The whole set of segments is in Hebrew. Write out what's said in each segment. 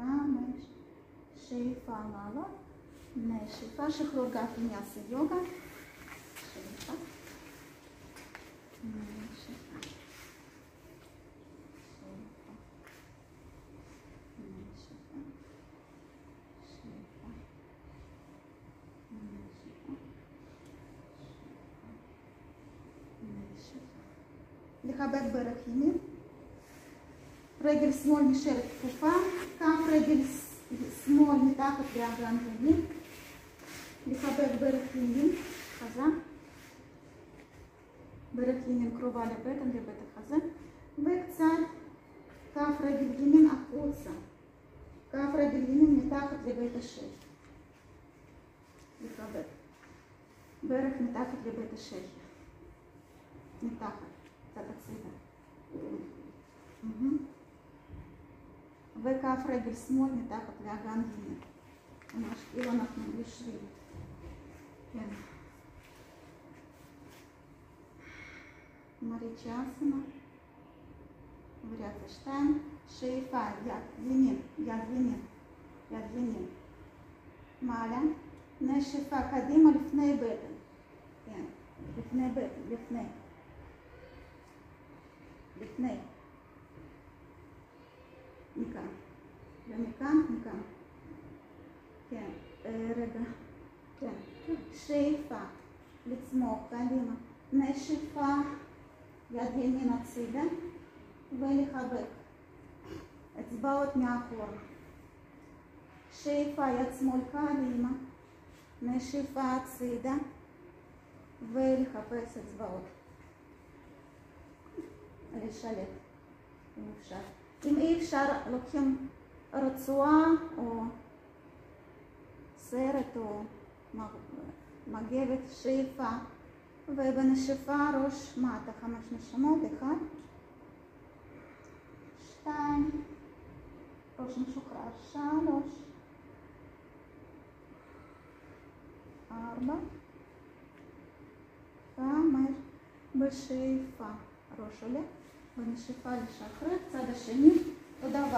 5, שאיפה לעלות, נשיפה, שחרור גב אם יעשה יוגה, שאיפה, נשיפה, נשיפה, שאיפה, נשיפה, נשיפה. לחבק ברך ימין, רגל שמאל נשארת כפופה, כף רגל שמאל מתחת לאגן ימין, לחבק ברך ימין, חזה, ברך ימין קרובה לבטן החזה, וקצת כף רגל ימין החוצה, כף רגל ימין מתחת לבית השל, לחבק, ברך מתחת לבית השל, מתחת, קצת הצידה. וכף רגל שמאל מתחת לאגן ימין. ממש כאילו אנחנו יושבים. כן. מריצ'אסנה. וריאציה 2. שאיפה, יד ימין, יד ימין, יד ימין. מעלה. נשיפה קדימה לפני בטן. כן. לפני בטן, לפני. לפני. מכאן, ומכאן, מכאן, כן, רגע, כן, שאיפה, לצמוח קדימה, נשיפה, יד ימין הצידה, ולחבק, אצבעות מאחור, שאיפה, יד שמאל קדימה, נשיפה הצידה, ולחפש אצבעות, לשלט, אם אפשר. אם אי אפשר, לוקחים רצועה או סרט או מגבת, שאיפה, ובנשיפה ראש מטה, 5 נשימות, 1, 2, ראש משוחרר, 3, 4, 5, בשאיפה, ראש עולה. בנשיפה לשחרר, צד השני, אותו דבר.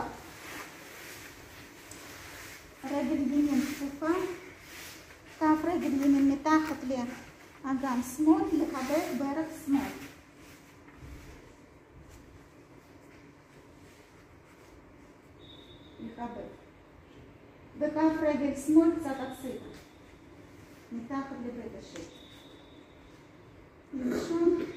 רגל ימין כפופה, כף רגל ימין מתחת לאגן שמאל, לחבק ברך שמאל. לחבק. וכף רגל שמאל קצת הצידה, מתחת לבית השל. לנשום.